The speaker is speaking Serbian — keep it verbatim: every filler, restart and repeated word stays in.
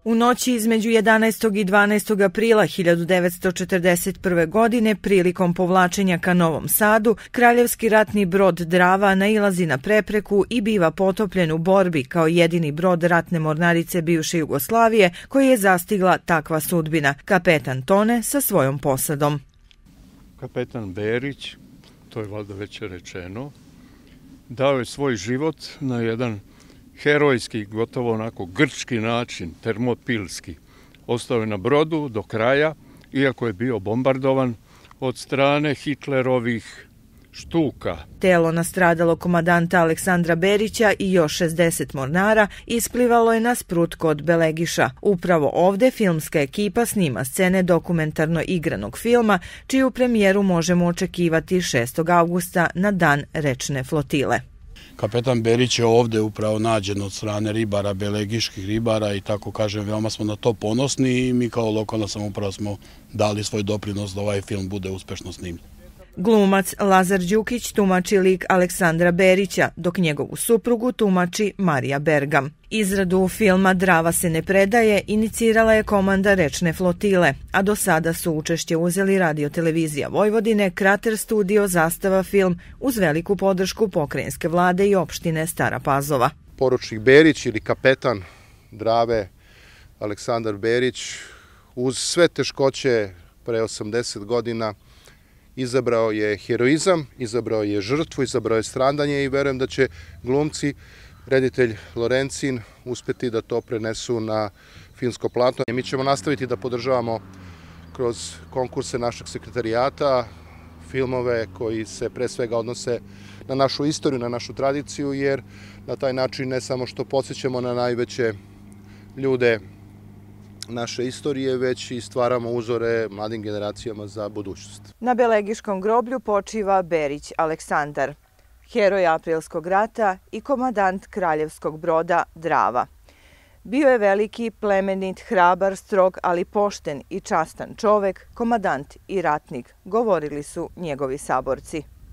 U noći između jedanaestog i dvanaestog aprila hiljadu devetsto četrdeset prve. godine, prilikom povlačenja ka Novom Sadu, kraljevski ratni brod Drava nailazi na prepreku i biva potopljen u borbi kao jedini brod ratne mornarice bivše Jugoslavije koji je zastigla takva sudbina. Kapetan tone sa svojom posadom. Kapetan Berić, to je valjda već rečeno, dao je svoj život na jedan herojski, gotovo onako grčki način, termopilski. Ostao je na brodu do kraja, iako je bio bombardovan od strane Hitlerovih štuka. Telo nastradalog komadanta Aleksandra Berića i još šezdeset mornara isplivalo je na sprut kod Belegiša. Upravo ovde filmska ekipa snima scene dokumentarno igranog filma, čiju premijeru možemo očekivati šestog avgusta na dan rečne flotile. Kapetan Berić je ovde upravo nađen od strane ribara, belegiških ribara i tako kažem, veoma smo na to ponosni i mi kao lokalna samouprava smo dali svoj doprinos da ovaj film bude uspešno snimljen. Glumac Lazar Đukić tumači lik Aleksandra Berića, dok njegovu suprugu tumači Marija Bergam. Izradu filma Drava se ne predaje inicirala je komanda rečne flotile, a do sada su učešće uzeli Radio-televizija Vojvodine, Krater studio, Zastava film uz veliku podršku pokrajinske vlade i opštine Stara Pazova. Poručnik Berić ili kapetan Drave Aleksandar Berić uz sve teškoće pre osamdeset godina izabrao je heroizam, izabrao je žrtvu, izabrao je stradanje i verujem da će glumci, reditelj Lorencin uspeti da to prenesu na filmsko platno. Mi ćemo nastaviti da podržavamo kroz konkurse našeg sekretarijata filmove koji se pre svega odnose na našu istoriju, na našu tradiciju, jer na taj način ne samo što podsjećamo na najveće ljude naše istorije, već i stvaramo uzore mladim generacijama za budućnost. Na Belegiškom groblju počiva Berić Aleksandar, heroj Aprilskog rata i komadant kraljevskog broda Drava. Bio je veliki, plemenit, hrabar, strog, ali pošten i častan čovek, komadant i ratnik, govorili su njegovi saborci.